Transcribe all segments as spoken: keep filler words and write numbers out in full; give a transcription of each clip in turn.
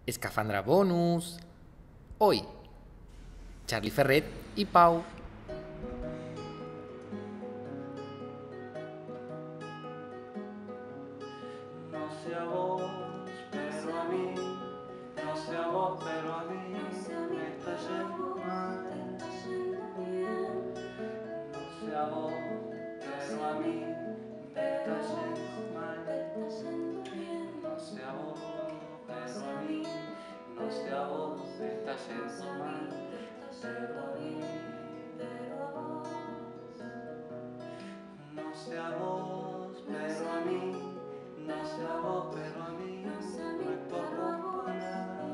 Escafandra Bonus. Hoy, Charlie Ferret y Pau. No sé a vos, pero a mí, no sé a vos, pero a mí, me está yendo mal. No sé a vos, pero a mí, me está yendo mal. No sé a vos, pero a mí, no sé a vos, me está yendo mal. Pero a mí, no sé a vos, pero a mí, no sé a vos, pero a mí, no es por comparar.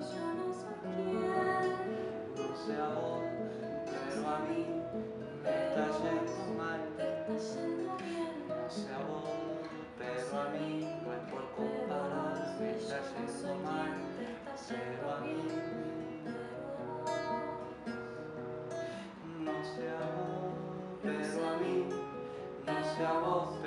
No sé a vos, pero a mí, me está yendo mal. No sé a vos, pero a mí, no es por comparar, me está yendo mal. Pero a mí, no sé a vos, pero a mí, no sé a vos,